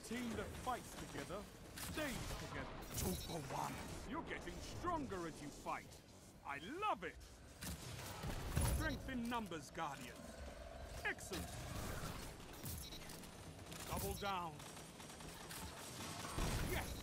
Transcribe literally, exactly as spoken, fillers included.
team that fights together stays together. Two for one. You're getting stronger as you fight. I love it! Strength in numbers, Guardian. Excellent. Double down. Yes!